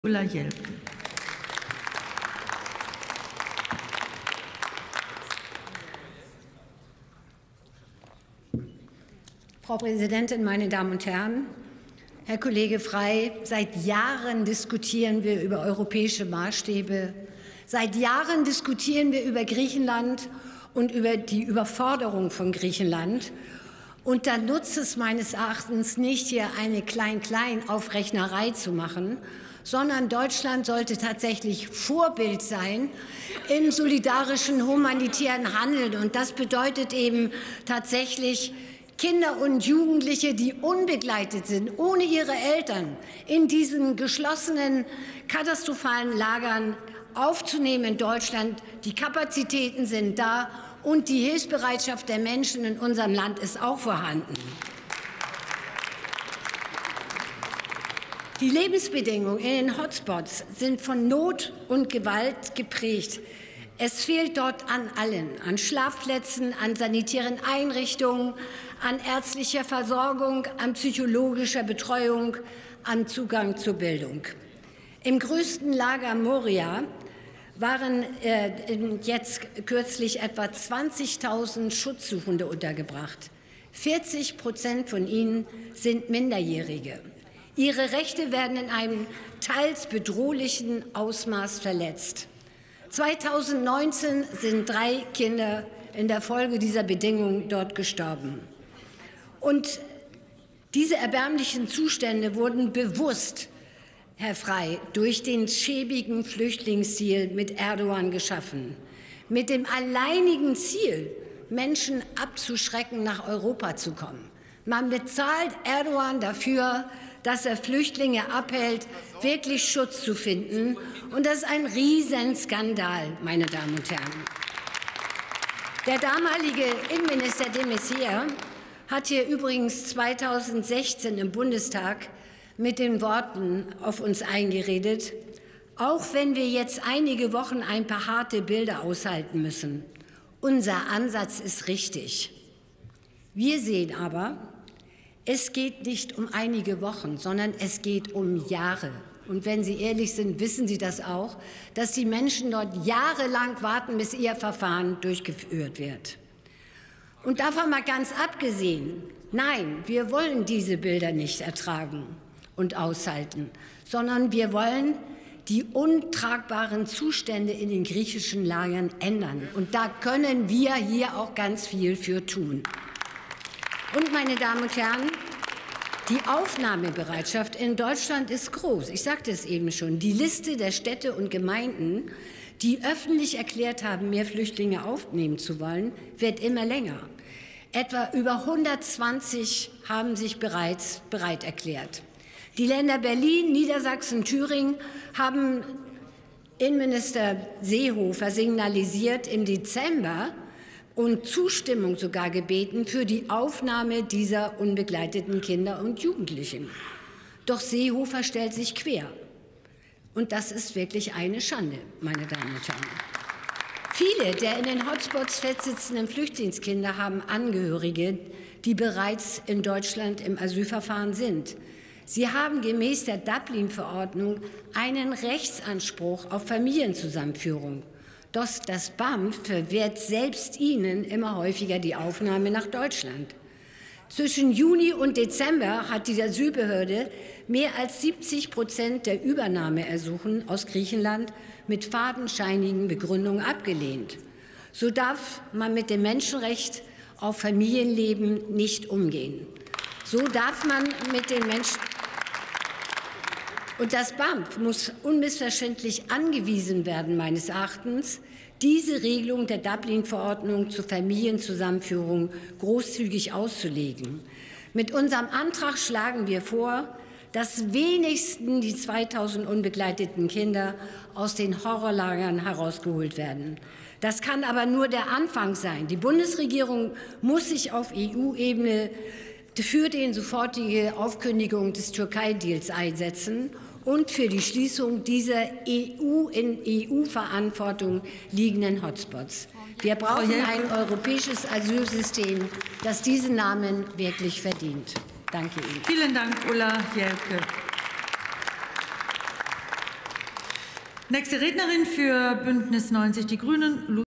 Ulla Jelpke. Frau Präsidentin, meine Damen und Herren! Herr Kollege Frey, seit Jahren diskutieren wir über europäische Maßstäbe. Seit Jahren diskutieren wir über Griechenland und über die Überforderung von Griechenland. Und da nutzt es meines Erachtens nicht, hier eine Klein-Klein-Aufrechnerei zu machen, sondern Deutschland sollte tatsächlich Vorbild sein im solidarischen humanitären Handeln. Und das bedeutet eben tatsächlich, Kinder und Jugendliche, die unbegleitet sind, ohne ihre Eltern, in diesen geschlossenen, katastrophalen Lagern aufzunehmen in Deutschland. Die Kapazitäten sind da und die Hilfsbereitschaft der Menschen in unserem Land ist auch vorhanden. Die Lebensbedingungen in den Hotspots sind von Not und Gewalt geprägt. Es fehlt dort an allen, an Schlafplätzen, an sanitären Einrichtungen, an ärztlicher Versorgung, an psychologischer Betreuung, an Zugang zur Bildung. Im größten Lager Moria waren jetzt kürzlich etwa 20.000 Schutzsuchende untergebracht. 40% von ihnen sind Minderjährige. Ihre Rechte werden in einem teils bedrohlichen Ausmaß verletzt. 2019 sind 3 Kinder in der Folge dieser Bedingungen dort gestorben. Und diese erbärmlichen Zustände wurden bewusst, Herr Frey, durch den schäbigen Flüchtlingsdeal mit Erdogan geschaffen, mit dem alleinigen Ziel, Menschen abzuschrecken, nach Europa zu kommen. Man bezahlt Erdogan dafür, dass er Flüchtlinge abhält, wirklich Schutz zu finden. Und das ist ein Riesenskandal, meine Damen und Herren. Der damalige Innenminister de Maizière hat hier übrigens 2016 im Bundestag mit den Worten auf uns eingeredet: Auch wenn wir jetzt einige Wochen ein paar harte Bilder aushalten müssen, unser Ansatz ist richtig. Wir sehen aber, es geht nicht um einige Wochen, sondern es geht um Jahre. Und wenn Sie ehrlich sind, wissen Sie das auch, dass die Menschen dort jahrelang warten, bis ihr Verfahren durchgeführt wird. Und davon mal ganz abgesehen, nein, wir wollen diese Bilder nicht ertragen und aushalten, sondern wir wollen die untragbaren Zustände in den griechischen Lagern ändern. Und da können wir hier auch ganz viel für tun. Und, meine Damen und Herren, die Aufnahmebereitschaft in Deutschland ist groß. Ich sagte es eben schon. Die Liste der Städte und Gemeinden, die öffentlich erklärt haben, mehr Flüchtlinge aufnehmen zu wollen, wird immer länger. Etwa über 120 haben sich bereits bereit erklärt. Die Länder Berlin, Niedersachsen, Thüringen haben Innenminister Seehofer signalisiert im Dezember und Zustimmung sogar gebeten für die Aufnahme dieser unbegleiteten Kinder und Jugendlichen. Doch Seehofer stellt sich quer. Und das ist wirklich eine Schande, meine Damen und Herren. Viele der in den Hotspots festsitzenden Flüchtlingskinder haben Angehörige, die bereits in Deutschland im Asylverfahren sind. Sie haben gemäß der Dublin-Verordnung einen Rechtsanspruch auf Familienzusammenführung. Doch das BAMF verwehrt selbst ihnen immer häufiger die Aufnahme nach Deutschland. Zwischen Juni und Dezember hat die Asylbehörde mehr als 70% der Übernahmeersuchen aus Griechenland mit fadenscheinigen Begründungen abgelehnt. So darf man mit dem Menschenrecht auf Familienleben nicht umgehen. So darf man mit den Menschen. Und das BAMF muss unmissverständlich angewiesen werden, meines Erachtens, diese Regelung der Dublin-Verordnung zur Familienzusammenführung großzügig auszulegen. Mit unserem Antrag schlagen wir vor, dass wenigstens die 2000 unbegleiteten Kinder aus den Horrorlagern herausgeholt werden. Das kann aber nur der Anfang sein. Die Bundesregierung muss sich auf EU-Ebene für die sofortige Aufkündigung des Türkei-Deals einsetzen und für die Schließung dieser in EU-Verantwortung liegenden Hotspots. Wir brauchen ein europäisches Asylsystem, das diesen Namen wirklich verdient. Danke Ihnen. Vielen Dank, Ulla Jelpke. Nächste Rednerin für Bündnis 90 Die Grünen.